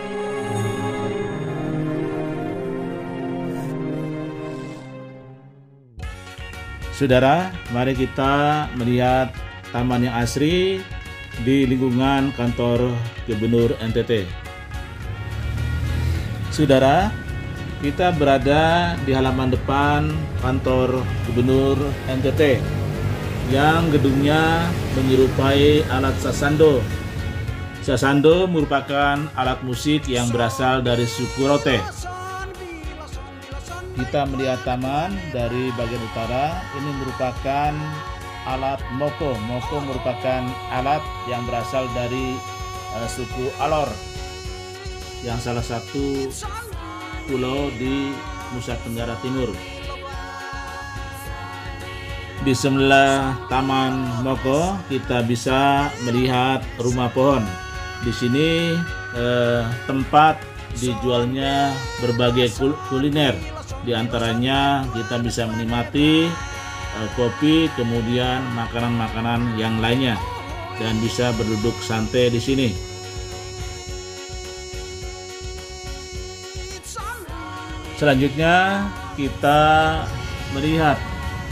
Saudara, mari kita melihat taman yang asri di lingkungan kantor Gubernur NTT. Saudara, kita berada di halaman depan kantor Gubernur NTT yang gedungnya menyerupai alat sasando. Sasando merupakan alat musik yang berasal dari suku Rote. Kita melihat taman dari bagian utara, ini merupakan alat moko. Moko merupakan alat yang berasal dari suku Alor, yang salah satu pulau di Nusa Tenggara Timur. Di sebelah taman moko kita bisa melihat rumah pohon. Di sini tempat dijualnya berbagai kuliner. Di antaranya kita bisa menikmati kopi, kemudian makanan-makanan yang lainnya, dan bisa berduduk santai di sini. Selanjutnya kita melihat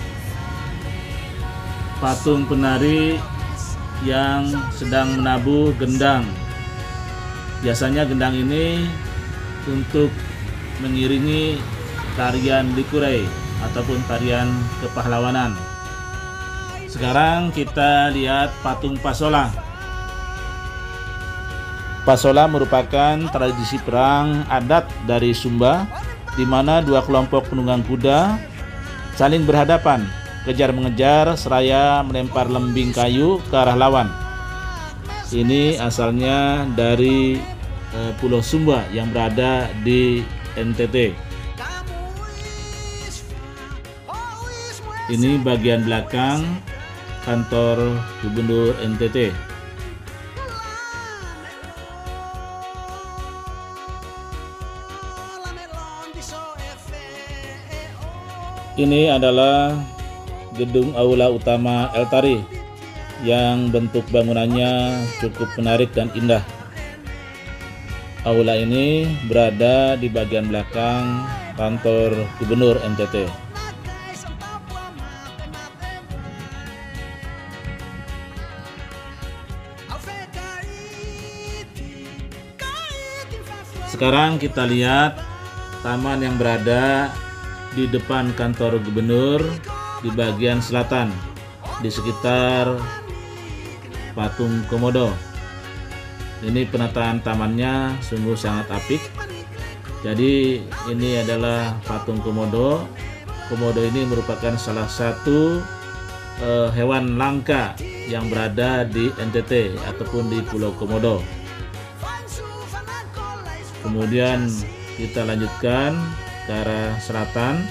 patung penari yang sedang menabuh gendang. Biasanya gendang ini untuk mengiringi tarian Likurei ataupun tarian kepahlawanan. Sekarang kita lihat patung Pasola. Pasola merupakan tradisi perang adat dari Sumba, di mana dua kelompok penunggang kuda saling berhadapan, kejar-mengejar seraya melempar lembing kayu ke arah lawan. Ini asalnya dari Pulau Sumba yang berada di NTT. Ini bagian belakang kantor Gubernur NTT. Ini adalah gedung aula utama Eltari yang bentuk bangunannya cukup menarik dan indah. Aula ini berada di bagian belakang kantor Gubernur NTT. Sekarang kita lihat taman yang berada di depan kantor gubernur di bagian selatan, di sekitar patung Komodo. Ini penataan tamannya sungguh sangat apik. Jadi ini adalah patung Komodo. Komodo ini merupakan salah satu hewan langka yang berada di NTT ataupun di Pulau Komodo. Kemudian kita lanjutkan ke arah selatan.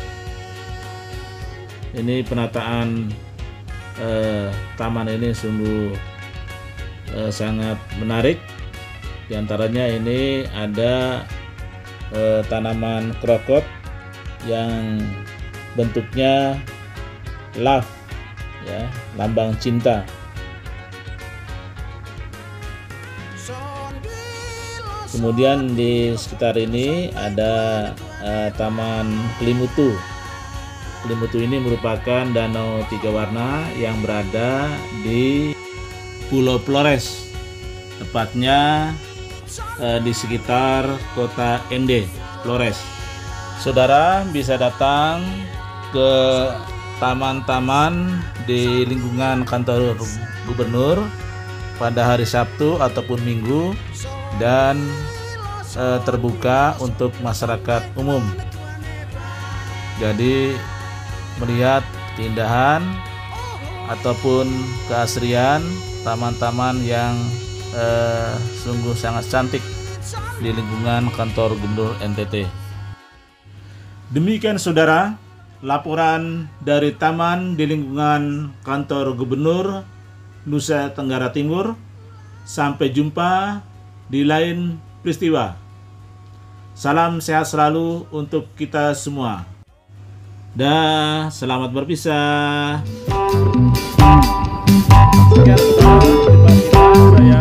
Ini penataan taman ini sungguh sangat menarik. Di antaranya ini ada tanaman krokot yang bentuknya love, ya, lambang cinta. Kemudian di sekitar ini ada Taman Kelimutu. Kelimutu ini merupakan danau tiga warna yang berada di Pulau Flores, tepatnya di sekitar kota Ende, Flores. Saudara bisa datang ke taman-taman di lingkungan kantor gubernur pada hari Sabtu ataupun Minggu, dan terbuka untuk masyarakat umum. Jadi melihat keindahan ataupun keasrian taman-taman yang sungguh sangat cantik di lingkungan kantor Gubernur NTT. Demikian saudara, laporan dari taman di lingkungan kantor Gubernur Nusa Tenggara Timur. Sampai jumpa di lain peristiwa. Salam sehat selalu untuk kita semua. Dah, selamat berpisah. Sekian, jumpa kita. Saya